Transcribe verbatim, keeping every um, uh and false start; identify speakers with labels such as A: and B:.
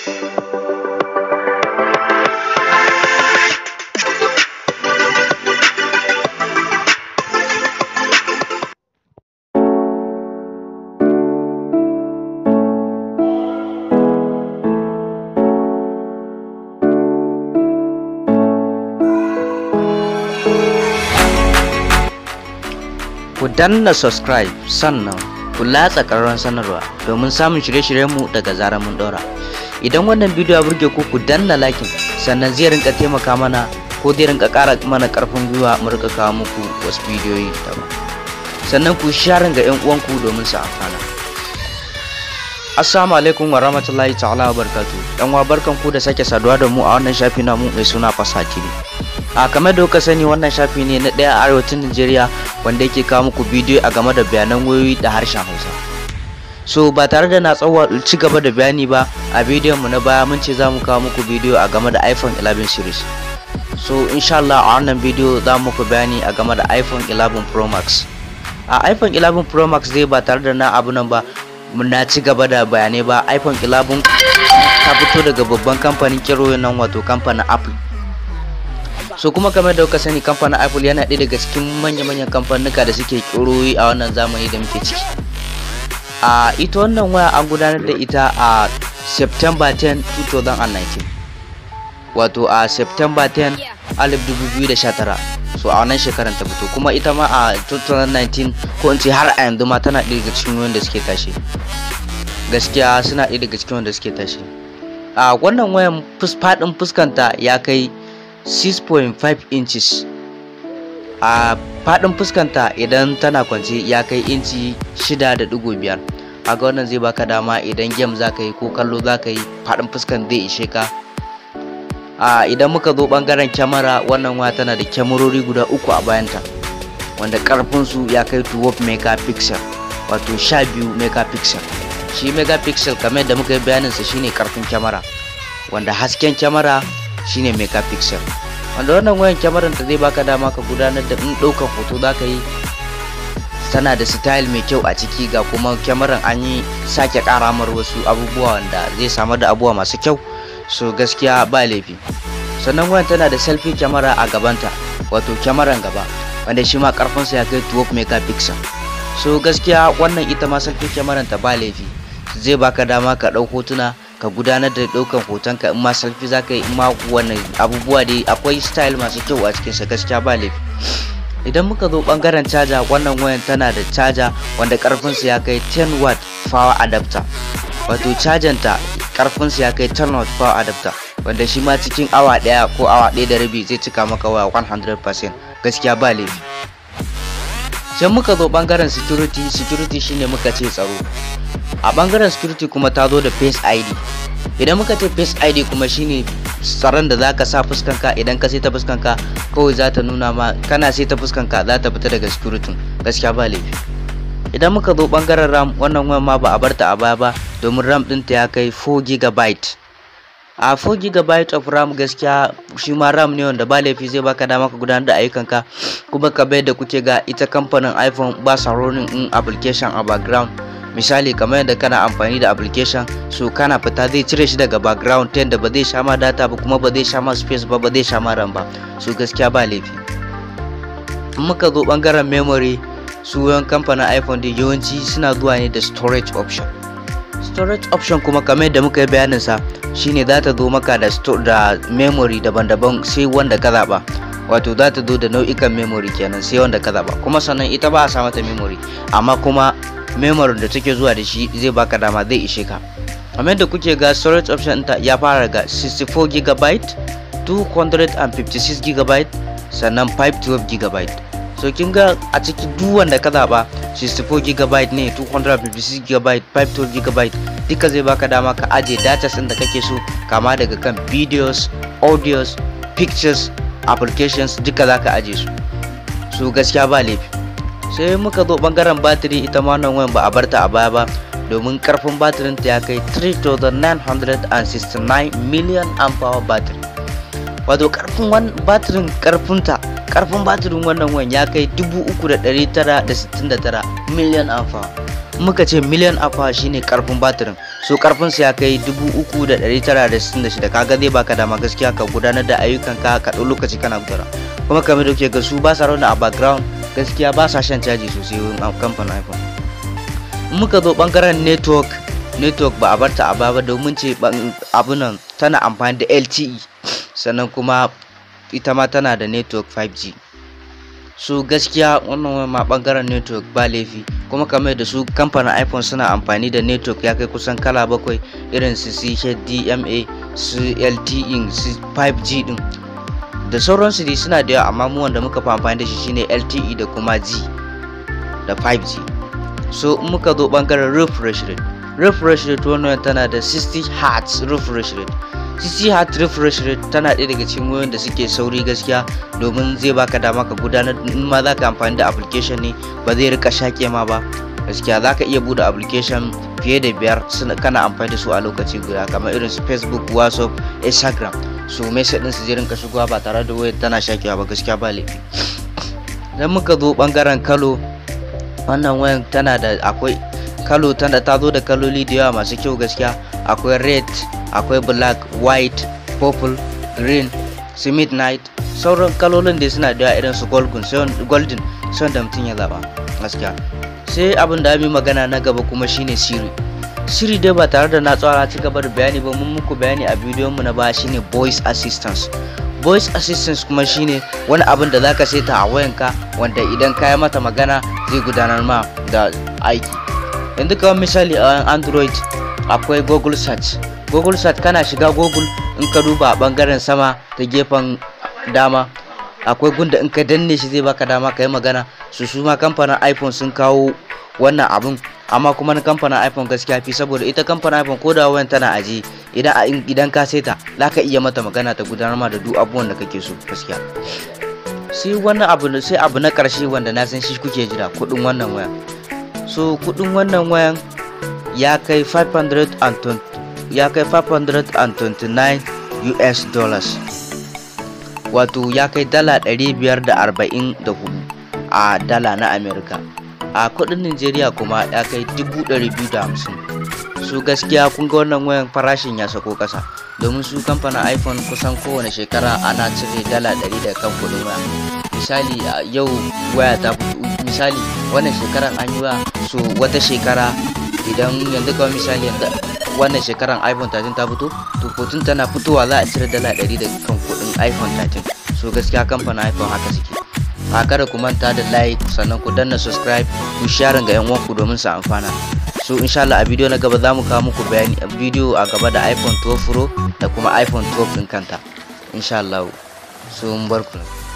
A: Ku danna subscribe sannan ku latsa ƙararrawar sanarwa domin samun shirye-shiryenmu daga zarar mun ɗora. Idan wannan bidiyo ya burge ku ku danna like sannan zai rinka taimaka mana ko zai rinka ƙara mana ƙarfin gwiwa mu rika kawo muku wasu bidiyoyi daban. Sannan ku share ga ƴan uwanku domin su amfana. Assalamu alaikum wa rahmatullahi ta'ala wa barakatuh. Yan uwa barkanku da sake saduwa da mu a wannan shafi namu mai suna Fasaha T V. A kamar da kuka sani wannan shafi ne na ɗaya a arewacin Najeriya wanda yake kawo muku bidiyo a game da bayanan wayoyi da harshen Hausa. So ba tare da na tsawo ci gaba da bayani ba, a bidiyon mu na baya mun ce za mu kawo muku bidiyo a game da iPhone eleven series. So insha Allah a wannan bidiyo za mu muku bayani a game da iPhone eleven Pro Max. A iPhone eleven Pro Max dai ba tare da na abu nan ba na ci gaba da bayanai ba, iPhone eleven ta fito daga babban kamfanin kiroyin nan wato kamfanin Apple. So kuma kamar da kuka sani kamfanin Apple yana ɗaya daga cikin manya-manyan kamfanuka da suke kiroyi a wannan zamani da muke ciki. A ita wannan waya an gudanar da ita a September tenth two thousand nineteen, wato a September tenth alif dubu biyu da sha tara. So a wannan shekarar ta fito, kuma ita ma a two thousand nineteen ko in ce har a yanzu ma tana ɗaya daga cikin wanda suke tashi. Gaskiya suna ɗaya daga cikin wanda suke tashi. A wannan wayan faɗin fuskanta ya kai six point five inches. A faɗin fuskanta idan tana kwance ya kai inci shida da ɗigo biyar. Kaga wannan zai baka dama idan game zaka yi ko kallo zaka yi, faɗin fuskan zai ishe ka. A idan muka zo bangaren kyamara, wannan waya tana da kyamarori guda uku a bayanta wanda karfin su ya kai twelve megapixel, wato sha biyu megapixel. Shi megapixel kamar da muka yi bayanin sa shine karfin kyamara, wanda hasken kyamara shine megapixel. Wanda wannan wayan kyamarar ta zai baka dama ka gudanar da in ɗaukan hoto zaka yi, tana da style mai kyau a ciki, ga kuma kyamarar an yi sake ƙara mar wasu abubuwa wanda zai samar da abubuwa masu kyau. So gaskiya ba laifi. Sannan wayan tana da selfie kyamara a gabanta, wato kyamaran gaba, wanda shi ma karfin sa ya kai twelve megapixel. So gaskiya wannan ita ma selfie kyamaran ta ba laifi, zai baka dama ka ɗau hotuna, ka gudanar da ɗaukan hotonka, in ma selfie zaka yi, in ma wannan abubuwa dai akwai style masu kyau a cikinsa, gaskiya ba laifi. Idan muka zo bangaren caja, wannan wayan tana da caja wanda karfinsa ya kai ten watt power adapter, wato cajanta karfinsa ya kai ten watt power adapter, wanda shi ma cikin awa ɗaya ko awa ɗaya da rabi zai cika maka waya one hundred percent. Gaskiya ba laifi. Sai muka zo bangaren security, security shine muka ce tsaro. A bangaren security kuma ta zo da Face I D. Idan muka ce Face I D kuma shine tsaron da zaka sa fuskanka, idan ka sai ta fuskanka kawai za ta nuna ma kana sai ta fuskanka za ta fita daga security. Gaskiya ba laifi. Idan muka zo bangaren RAM, wannan wayan ma ba a barta a baya ba domin RAM ɗinta ya kai four gigabyte. A four gigabyte of RAM gaskiya shi ma RAM ne wanda ba laifi, zai baka dama ka gudanar da ayyukanka. Kuma ka bayar da kuke ga ita kamfanin iPhone ba sa running in application a background. Misali kamar yadda kana amfani da application, so kana fita zai cire shi daga background ta yadda ba zai sha ma data ba, kuma ba zai sha ma space ba, ba zai sha ma RAM ba. So gaskiya ba laifi. In muka zo bangaren memory, su yan kamfanin iPhone da yawanci suna zuwa ne da storage option. Storage option kuma kamar yadda muka yi bayanin sa shine za ta zo maka da da memory daban-daban sai wanda ka zaba, wato za ta zo da nau'ikan memory kenan sai wanda ka zaba. Kuma sannan ita ba a sa mata memory, amma kuma memory da take zuwa da shi zai baka dama zai ishe ka. Kamar yadda kuke ga storage option ta ya fara ga sixty-four gigabyte, two hundred fifty-six gigabyte, sannan five twelve gigabyte. So kin ga a cikin duk wanda ka zaba sixty-four gigabyte ne, two hundred fifty-six gigabyte, five twelve gigabyte, duka zai baka dama ka aje data din da kake so, kama daga kan videos, audios, pictures, applications, duka zaka aje su. So gaskiya ba laifi. Sai muka zo bangaren battery, ita ma wannan wayan ba a barta a baya ba domin karfin batirin ta ya kai three thousand nine hundred sixty-nine million amp hour battery. Wato karfin wannan batirin karfinta karfin batirin wannan wayan ya kai dubu uku da ɗari tara da sittin da tara million amp hour. muka ce million hour shine karfin batirin, so karfin sa ya kai dubu uku da ɗari tara da sittin da shida. Kaga zai baka dama gaskiya ka gudanar da ayyukan ka ka ɗau lokaci kana gudanar. Kuma kamar da kuke ga su ba sa rauna a background, gaskiya ba sa shan caji sosai wurin kamfanin iPhone. Muka zo bangaren network, network ba a barta a baba domin ce abunan tana amfani da L T E, sannan kuma ita ma tana da network five G. So gaskiya wannan ma bangaren network ba laifi, kuma kamar da su kamfanin iPhone suna amfani da network ya kai kusan kala bakwai, irin su C H D M A, su L T E, su five G din da sauransu dai suna da yawa, amma mu wanda muka fi amfani da shi shine L T E da kuma G da five G. So in muka zo bangaren refresh rate, refresh rate wannan tana da sixty hertz refresh rate. sixty hertz refresh rate tana ɗaya daga cikin wayoyin da suke sauri gaskiya, domin zai baka dama ka gudanar, in ma za ka amfani da application ne ba zai rika shaƙe ma ba. Gaskiya za ka iya buɗe application fiye da biyar kana amfani da su a lokaci guda, kamar irin su Facebook, WhatsApp, Instagram. So message ɗin su zai rinka shigowa ba tare da wayar tana shaƙewa ba, gaskiya ba laifi. Idan muka zo ɓangaren kalo, wannan wayan tana da akwai kalo, tana ta zo da kaloli da yawa masu kyau gaskiya. Akwai red, akwai black, white, purple, green, su midnight, sauran kalolin da suna da irin su golden golden son da mutum ya zaba gaskiya. Sai abin da mu magana na gaba kuma shine Siri. Siri dai ba tare da na tsara ci gaba da bayani ba, mun muku bayani a bidiyon mu na ba shine voice assistance. Voice assistance kuma shine wani abin da zaka saita a wayanka wanda idan ka yi mata magana zai gudanar ma da aiki. Yanzu kawai misali a Android akwai Google Search. Google Search kana shiga Google, in ka duba a bangaren sama ta gefen dama akwai gunda in ka danne shi zai baka dama ka yi magana. Su su ma kamfanin iPhone sun kawo wannan abun, amma kuma na kamfanin iPhone gaskiya fi, saboda ita kamfanin iPhone ko da wayan tana aje, idan idan ka saita zaka iya mata magana ta gudanar ma da duk abubuwan da kake so gaskiya. Sai wannan abu sai abu na karshe wanda na san shi kuke jira, kudin wannan wayan. So kudin wannan wayan ya kai five hundred twenty ya kai five hundred twenty-nine U S dollars, wato ya kai dala ɗari biyar da arba'in da hudu a dala na America. A kudin Nigeria kuma ya kai dubu ɗari biyu da hamsin. Su gaskiya kun ga wannan wayan farashin ya sako kasa, domin su kamfanin iPhone kusan kowane shekara ana cire dala ɗari daga kan kudin waya. Misali yau waya ta fito, misali wannan shekaran an yi waya, so wata shekara idan yanzu kawai misali yanzu wannan shekaran iPhone thirteen ta fito, to fourteen tana fitowa za a cire dala ɗari daga kan kudin iPhone thirteen. So gaskiya kamfanin iPhone haka suke. A kada ku manta da like, sannan ku danna subscribe, ku share ga yan uwanku domin su amfana. So insha Allah a bidiyo na gaba za mu kawo muku bayani a bidiyo a gaba da iPhone twelve Pro da kuma iPhone twelve din kanta insha Allah. So mun bar ku.